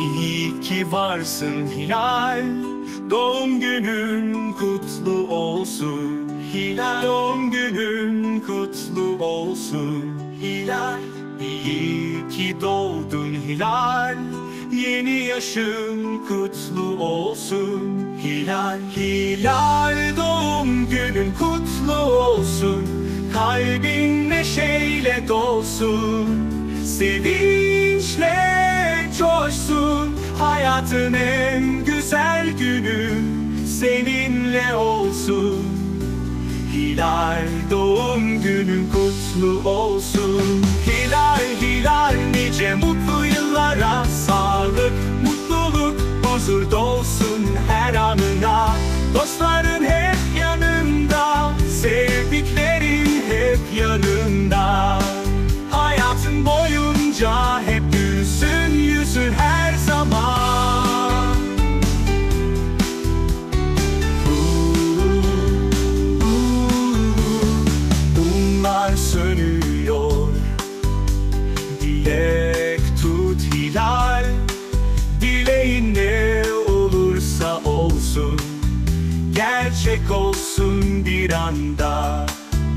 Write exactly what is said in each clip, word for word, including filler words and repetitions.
İyi ki varsın Hilal, doğum günün kutlu olsun. Hilal, doğum günün kutlu olsun. Hilal, iyi ki doğdun Hilal, yeni yaşın kutlu olsun. Hilal, Hilal, doğum günün kutlu olsun. Kalbin neşeyle dolsun, sevinçle coşsun. Hayatın en güzel günü seninle olsun. Hilal, doğum günün kutlu olsun. Hilal, Hilal, nice mutlu yıllara, sağlık, mutluluk, huzur dolsun her anına. Dostların hep yanında, sevdiklerin hep yanında. Hayatın boyunca hep gülsün yüzün her zaman. Mumlar sönüyor, dilek tut Hilal. Dileğin ne olursa olsun, gerçek olsun bir anda.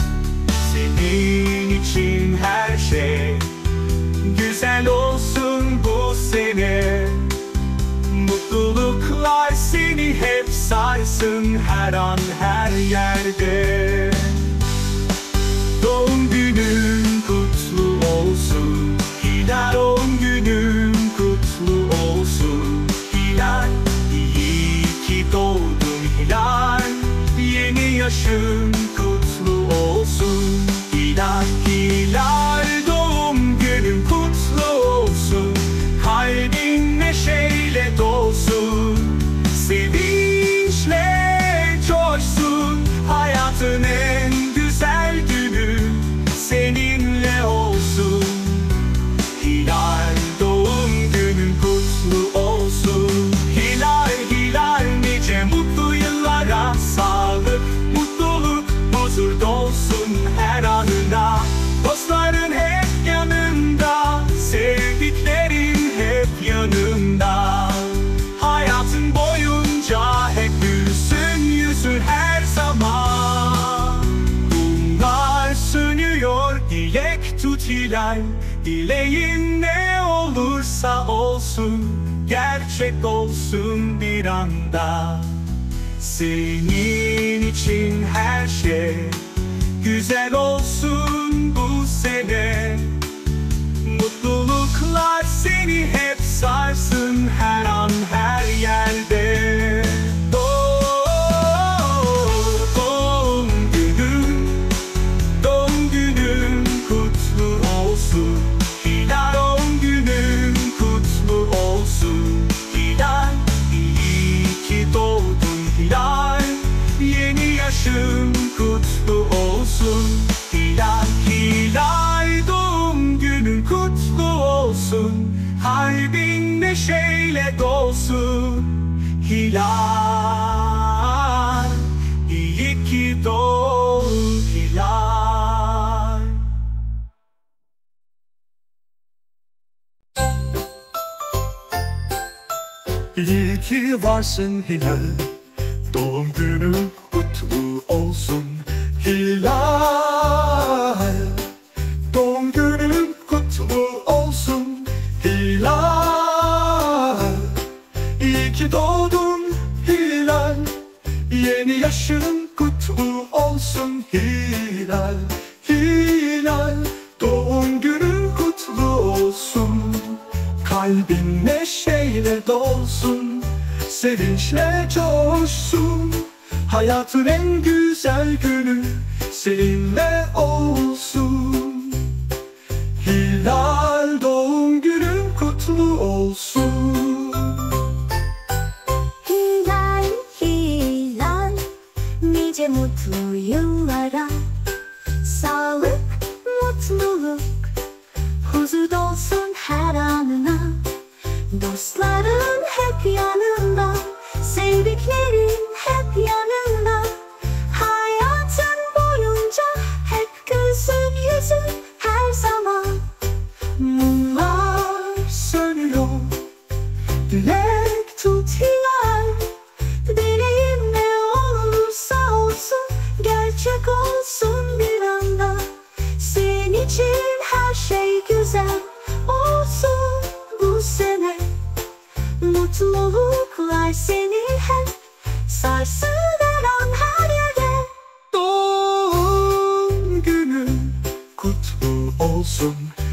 Senin için her şey güzel olsun bu sene. Mutluluklar seni hep sarsın her an her yerde. Doğum günün kutlu olsun Hilal, doğum günün kutlu olsun. Hilal, iyi ki doğdun Hilal, yeni yaşın kutlu olsun. Hilal, Hilal, doğum günün kutlu olsun. Kalbin neşeyle dolsun, sevinçle coşsun. Hayatın en güzel günü seninle olsun. Hilal, doğum günün kutlu olsun. Hilal, Hilal, nice mutlu yıllara, sağlık, mutluluk, huzur dolsun her anına. Dostların hep yanında, sevdiklerin hep yanında. Hayatın boyunca hep gülsün yüzün her zaman. Mumlar sönüyor, dilek tut Hilal. Dileğin ne olursa olsun, gerçek olsun bir anda. Senin için her şey güzel olsun bu sene. Mutluluklar seni hep sarsın her an her yerde. Doğum günün, doğum günün kutlu olsun. Hilal, doğum günün kutlu olsun. Hilal, iyi ki doğdun Hilal, yeni yaşın kutlu olsun. Hilal, Hilal, doğum günün kutlu olsun. Kalbin neşeyle dolsun. Hilal, iyi ki doğdun Hilal. İyi ki varsın Hilal, doğum günün kutlu olsun. Hilal, doğum günün kutlu olsun. Hilal, iyi ki doğdun Hilal, yeni yaşın kutlu olsun. Hilal, Hilal, doğum günün kutlu olsun. Kalbin neşeyle dolsun, sevinçle coşsun. Hayatın en güzel günü seninle olsun. Hilal, doğum günün kutlu olsun. Hilal, Hilal, nice mutlu yıllara, sağlık, mutluluk, huzur dolsun her anına. Dostların hep yanında, sevdiklerin hep yanında. Hayatın boyunca hep gülsün yüzün her zaman. Mumlar sönüyor, için her şey güzel olsun bu sene. Mutluluklar seni hep sarsın her an her yerde. Doğum günün kutlu olsun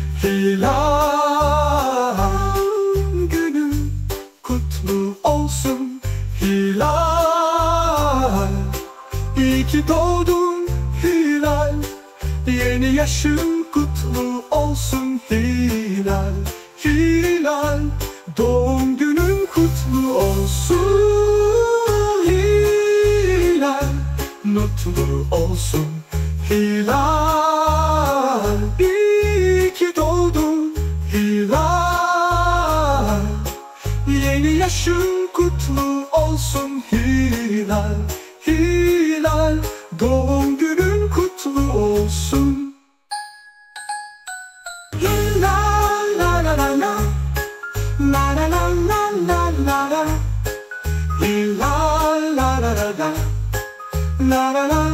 Hilal. Doğum günün kutlu olsun Hilal. İyi ki doğdun Hilal. Yeni yaşın kutlu olsun Hilal. Hilal. Doğum günün kutlu olsun Hilal. Mutlu olsun Hilal. İyi ki doğdun Hilal. Yeni yaşın kutlu olsun Hilal. Hilal. Doğum günün kutlu olsun. Hilal la la la la. La la la la la la la. Hilal la la la la. La la la